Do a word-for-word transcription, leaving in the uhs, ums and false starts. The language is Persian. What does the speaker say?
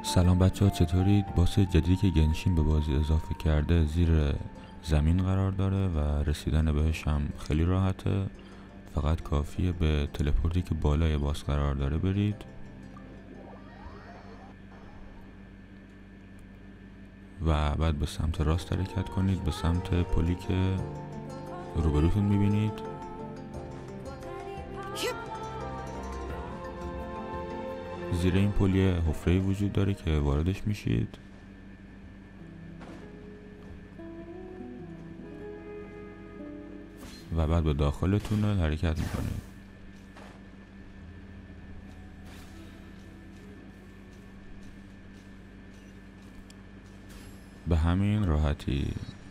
سلام بچه ها، چطورید؟ باس جدیدی که گنشین به بازی اضافه کرده زیر زمین قرار داره و رسیدن بهش هم خیلی راحته. فقط کافیه به تلپورتی که بالای باس قرار داره برید و بعد به سمت راست حرکت کنید، به سمت پلی که روبروتون میبینید. زیر این پلی حفره‌ای وجود داره که واردش میشید و بعد به داخل تونل حرکت میکنید. به همین راحتی.